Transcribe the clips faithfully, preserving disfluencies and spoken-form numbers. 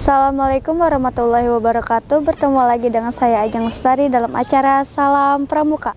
Assalamualaikum warahmatullahi wabarakatuh. Bertemu lagi dengan saya Ajeng Lestari dalam acara Salam Pramuka.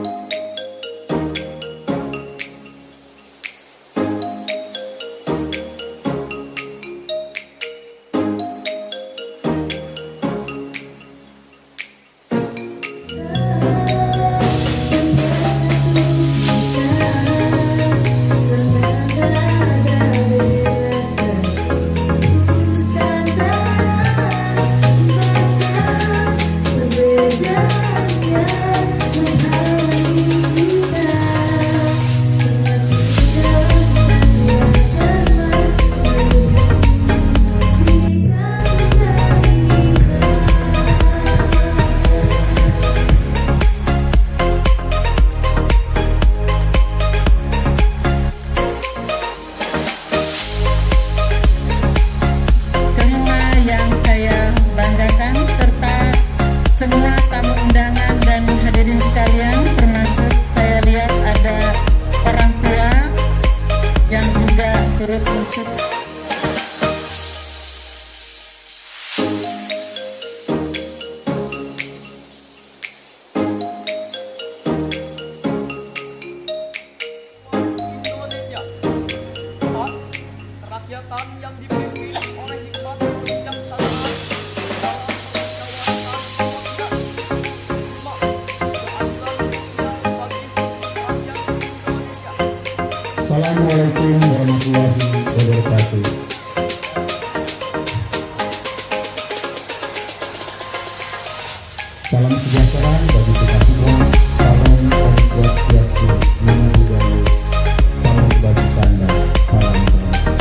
Kerakyatan yang dipimpin oleh hikmat kebijaksanaan dalam menjawabkan Assalamualaikum warahmatullahi wabarakatuh. Salam sejahtera bagi kita semua. Salam Om Swastiastu, Namo Buddhaya. Salam bagi Tanda, salam Pramuka.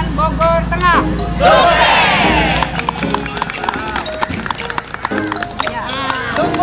Bogor Tengah. Ya. Tunggu.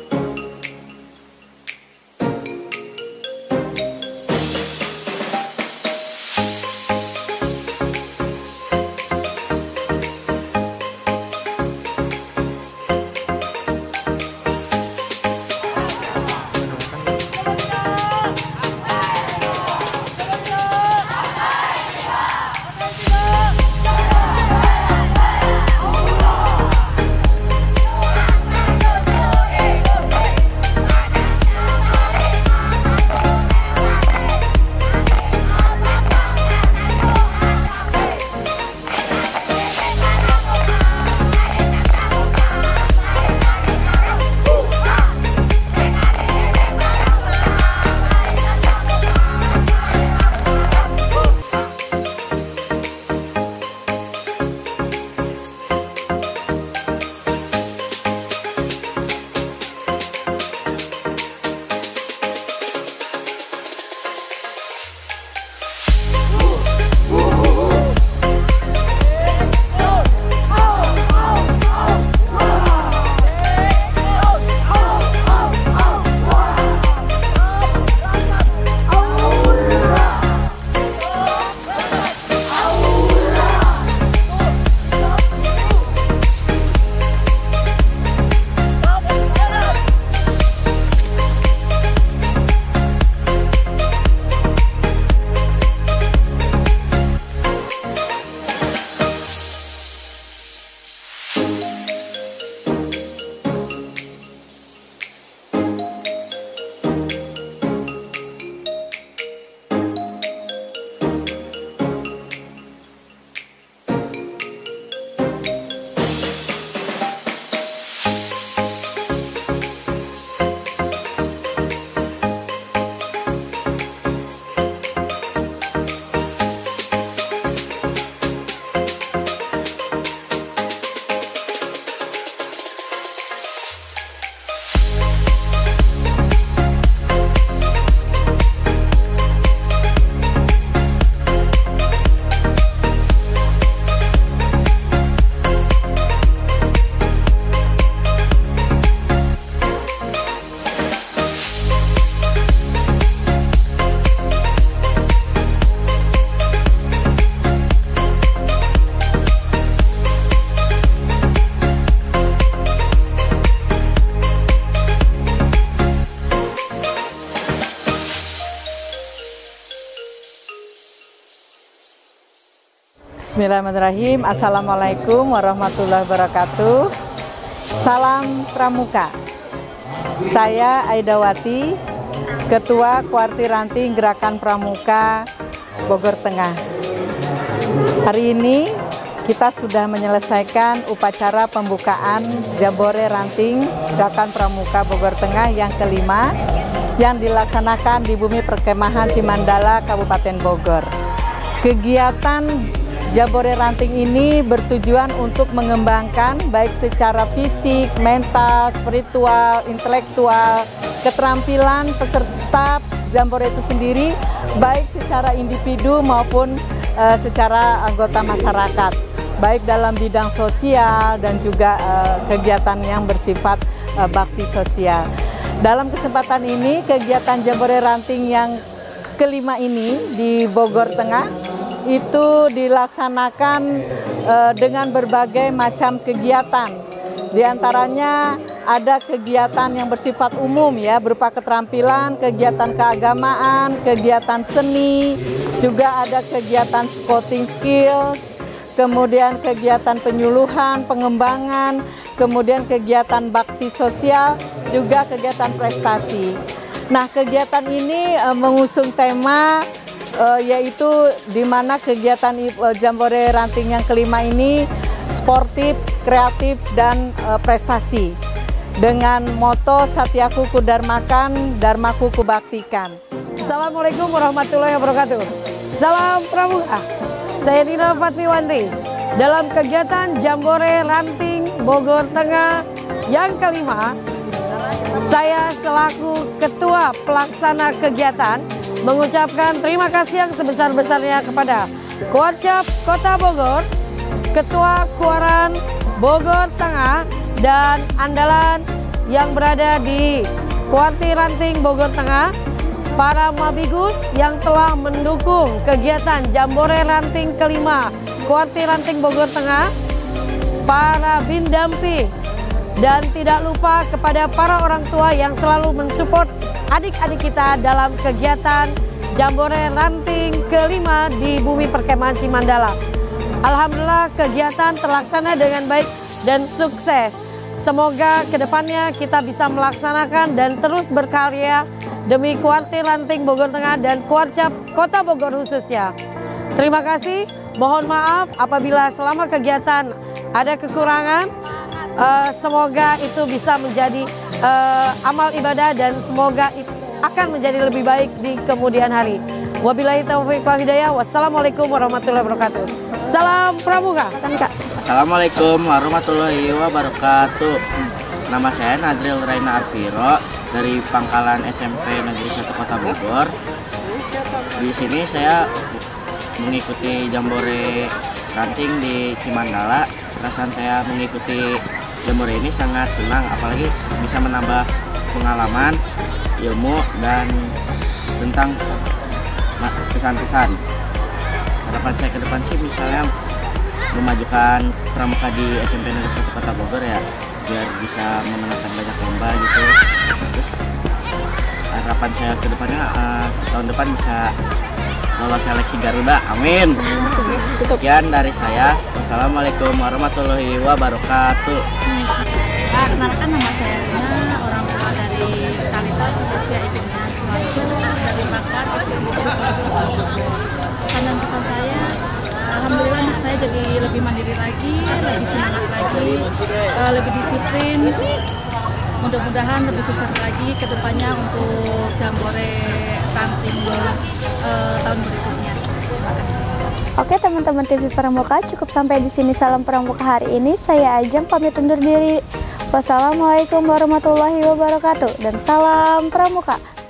Bismillahirrahmanirrahim. Assalamualaikum warahmatullahi wabarakatuh. Salam Pramuka. Saya Aidawati, Ketua Kuarti Ranting Gerakan Pramuka Bogor Tengah. Hari ini kita sudah menyelesaikan upacara pembukaan Jambore Ranting Gerakan Pramuka Bogor Tengah yang kelima yang dilaksanakan di Bumi Perkemahan Cimandala, Kabupaten Bogor. Kegiatan Jambore Ranting ini bertujuan untuk mengembangkan baik secara fisik, mental, spiritual, intelektual, keterampilan peserta Jambore itu sendiri, baik secara individu maupun uh, secara anggota masyarakat, baik dalam bidang sosial dan juga uh, kegiatan yang bersifat uh, bakti sosial. Dalam kesempatan ini, kegiatan Jambore Ranting yang kelima ini di Bogor Tengah itu dilaksanakan uh, dengan berbagai macam kegiatan. Di antaranya ada kegiatan yang bersifat umum ya, berupa keterampilan, kegiatan keagamaan, kegiatan seni, juga ada kegiatan scouting skills, kemudian kegiatan penyuluhan, pengembangan, kemudian kegiatan bakti sosial, juga kegiatan prestasi. Nah, kegiatan ini uh, mengusung tema Uh, yaitu di mana kegiatan uh, Jambore Ranting yang kelima ini sportif, kreatif, dan uh, prestasi dengan moto Satyaku Kudarmakan, Dharmaku Kubaktikan. Assalamualaikum warahmatullahi wabarakatuh. Salam Pramuka. Saya Dina Fatmiwanti. Dalam kegiatan Jambore Ranting Bogor Tengah yang kelima, saya selaku Ketua Pelaksana Kegiatan mengucapkan terima kasih yang sebesar-besarnya kepada Kuarcap Kota Bogor, Ketua Kuaran Bogor Tengah, dan andalan yang berada di Kuarti Ranting Bogor Tengah, para Mabigus yang telah mendukung kegiatan Jambore Ranting kelima Kuarti Ranting Bogor Tengah, para Bindamping, dan tidak lupa kepada para orang tua yang selalu mensupport adik-adik kita dalam kegiatan Jambore Ranting kelima di Bumi Perkemahan Cimandala. Alhamdulillah kegiatan terlaksana dengan baik dan sukses. Semoga kedepannya kita bisa melaksanakan dan terus berkarya demi Kuarti Ranting Bogor Tengah dan Kuarcap Kota Bogor khususnya. Terima kasih, mohon maaf apabila selama kegiatan ada kekurangan. Uh, semoga itu bisa menjadi uh, amal ibadah dan semoga akan menjadi lebih baik di kemudian hari. Wabillahi taufiq wal hidayah. Wassalamualaikum warahmatullahi wabarakatuh. Salam Pramuka. Assalamualaikum warahmatullahi wabarakatuh. Nama saya Nadril Raina Arviro dari Pangkalan S M P Negeri satu Kota Bogor. Di sini saya mengikuti Jambore Ranting di Cimandala. Perasaan saya mengikuti Jambore ini sangat senang, apalagi bisa menambah pengalaman, ilmu, dan tentang pesan-pesan. Harapan saya ke depan sih misalnya memajukan pramuka di S M P Negeri satu Kota Bogor ya, biar bisa memenangkan banyak lomba gitu. Terus harapan saya ke depannya uh, tahun depan bisa lolos seleksi Garuda, amin. Sekian dari saya, wassalamualaikum warahmatullahi wabarakatuh. Nah, kenalkan nama saya Rina, orang tua dari Talita, usia ibunya Sumarso, dari Pakar. Pesan pesan saya, alhamdulillah anak saya jadi lebih mandiri lagi, lebih semangat lagi, uh, lebih disiplin. Mudah-mudahan lebih sukses lagi ke depannya untuk Jambore Ranting uh, tahun berikutnya. Terima kasih. Oke teman-teman T V Pramuka, cukup sampai di sini salam Pramuka hari ini. Saya Ajeng pamit undur diri. Wassalamualaikum warahmatullahi wabarakatuh dan salam Pramuka.